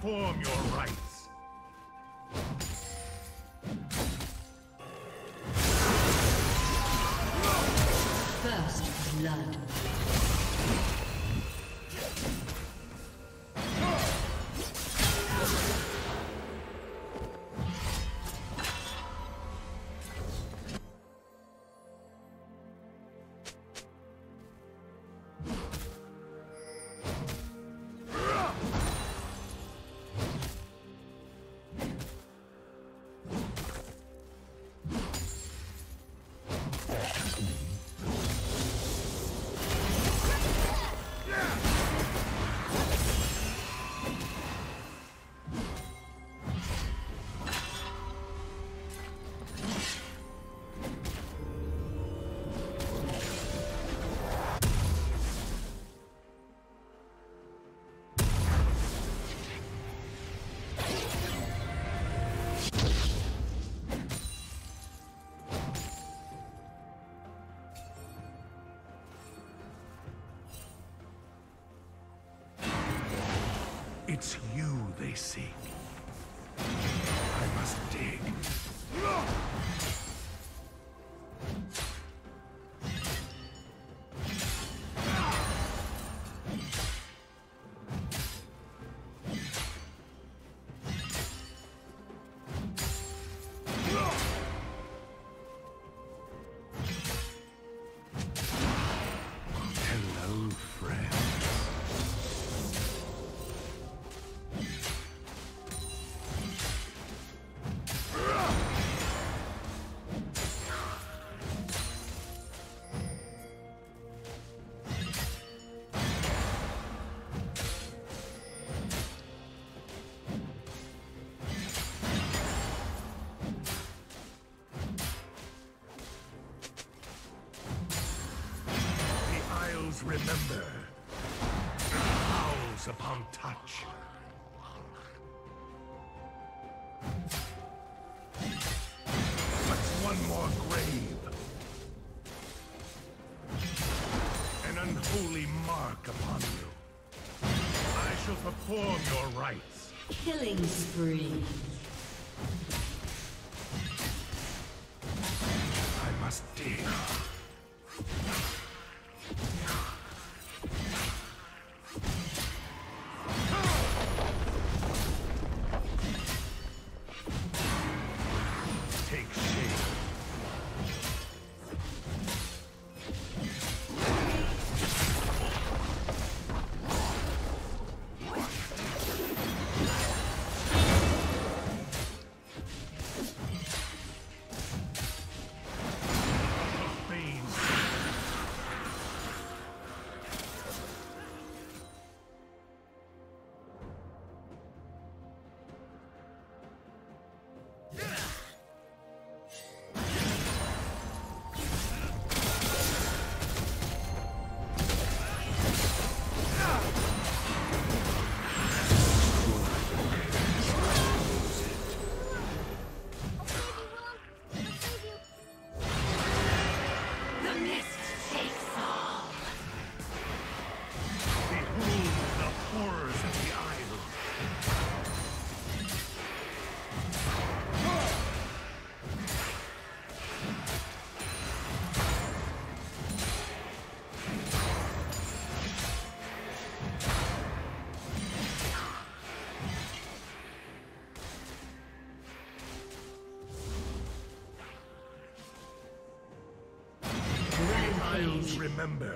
perform your rites. First blood. It's you they seek. I must dig. Hello, friend. Remember, howls upon touch. What's one more grave? An unholy mark upon you. I shall perform your rites. Killing spree. I must dig. Remember.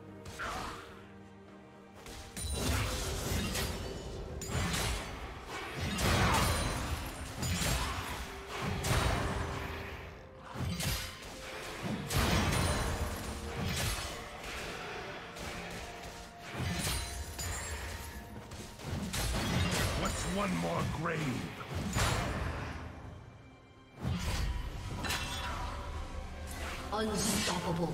What's one more grave? Unstoppable.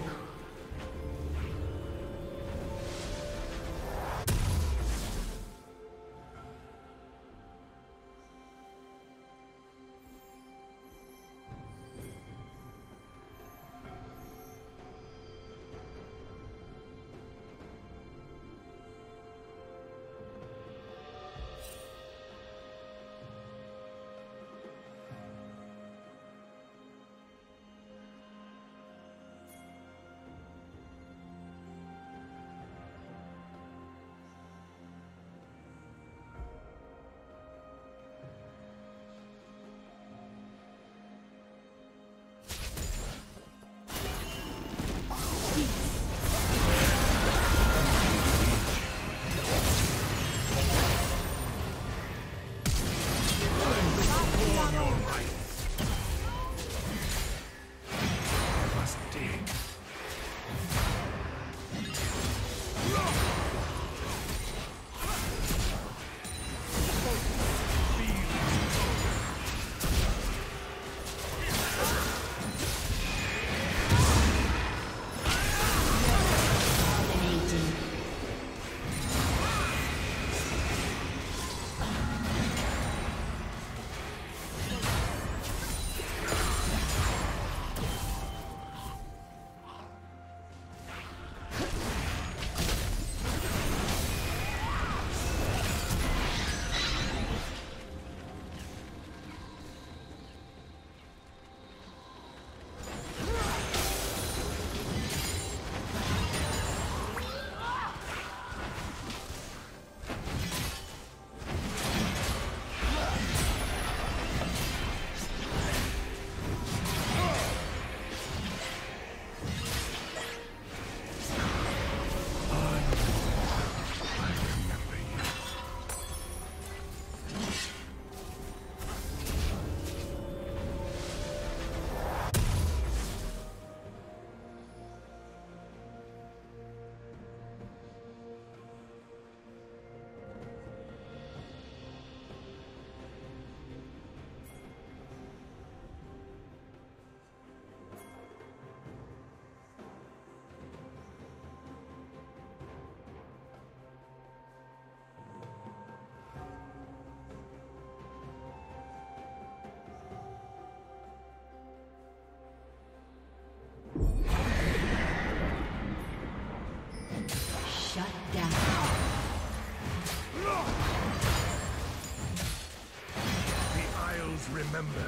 remember.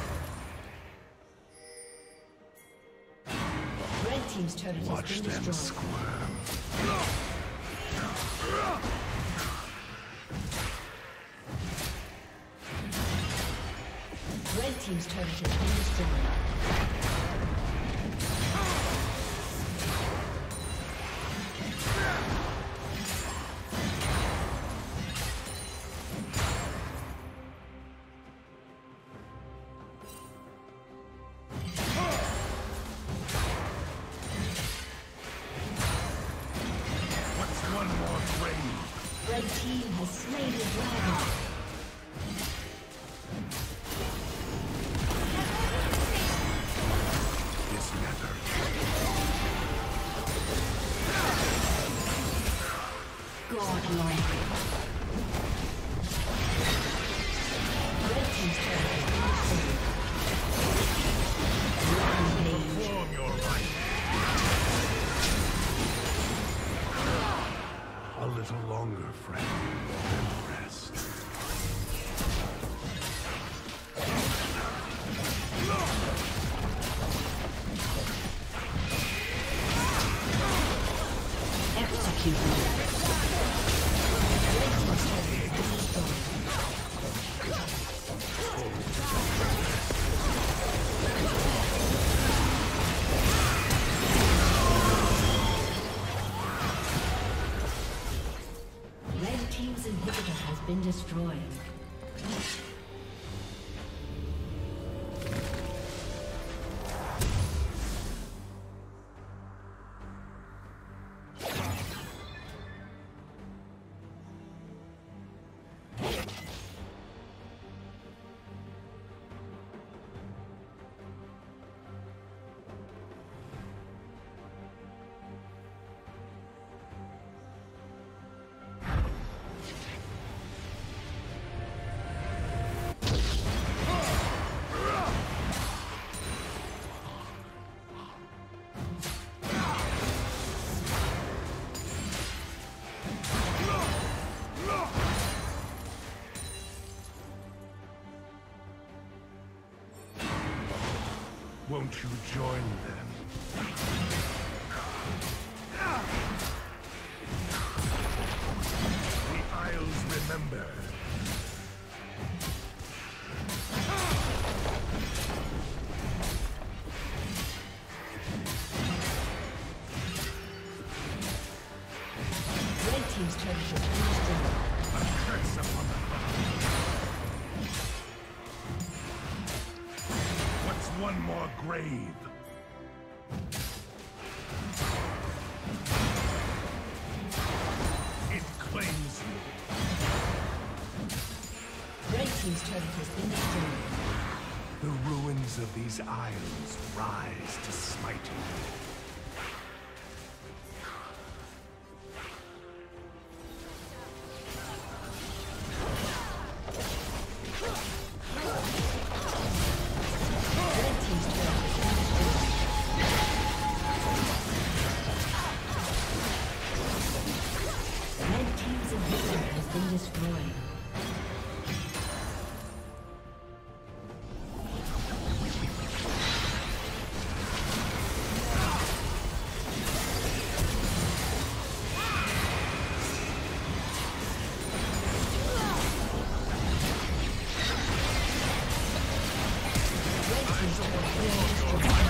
Red team's turret has been destroyed. Watch them squirm. Red team's turret has been destroyed. Red team has slain the dragon. This never. Godlike. Red team's turret has been destroyed. Perform your right. A little longer, friend, and rest. Executed. Red team's inhibitor has been destroyed. Won't you join them? The Isles remember. Red team's turret has been destroyed. A curse upon the ground. What's one more grave? It claims you. Red team's turret has been destroyed. The ruins of these isles rise to smite you. Red team's turret has been destroyed.